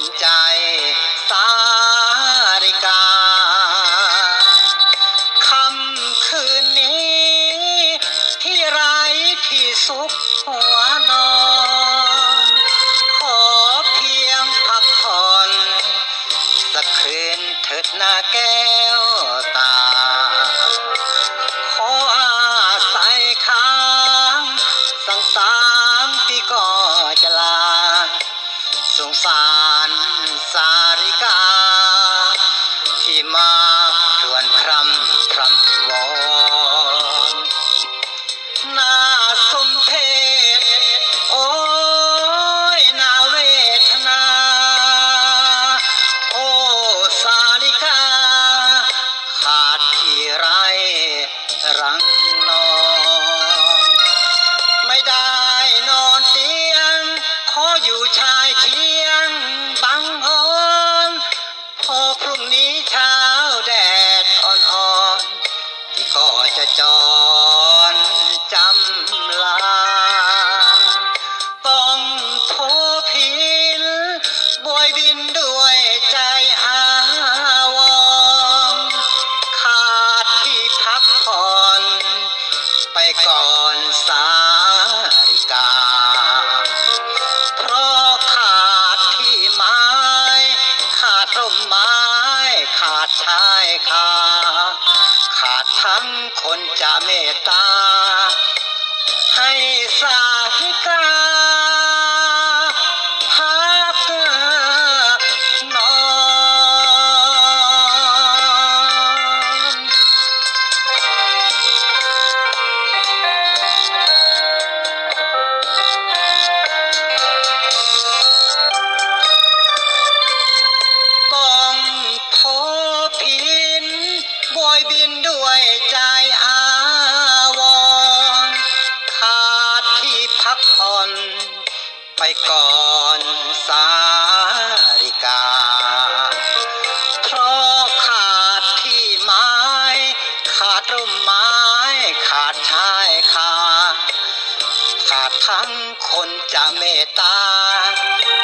ใจสาริกาค่ำคืนนี้ที่ไร้ที่สุขหัวนอนขอเพียงพักผ่อนสักคืนเถิดนาแก้วตาขออาศัยค้างสังสารปีก็จะลาสงสารสาริกาที่มาชวนพรำวอนน่าสมเพชโอ้ยน่าเวทนาโอ้สาริกาขาดที่ไรรังนอนไม่ได้นอนเตียงขออยู่ชายเคียงบังอ่อนพอพรุ่งนี้เช้าแดดอ่อนๆที่ก็จะจรจำลาต้องโทพินบวยบินด้วยใจอาวรณ์ขาดที่พักผ่อนไปก่อนสาริกาเพราะขาดที่ไม้ขาดร่มไม้ขาดชายคาขาดทั้งคนจะเมตตาให้สาริกาพักนอนต้องโทพินบวยบินด้วยใจอาวรณ์ขาดที่พักผ่อนไปก่อนสาริกาเพราะขาดที่ไม้ขาดร่มไม้ขาดชายคาขาดทั้งคนจะเมตตา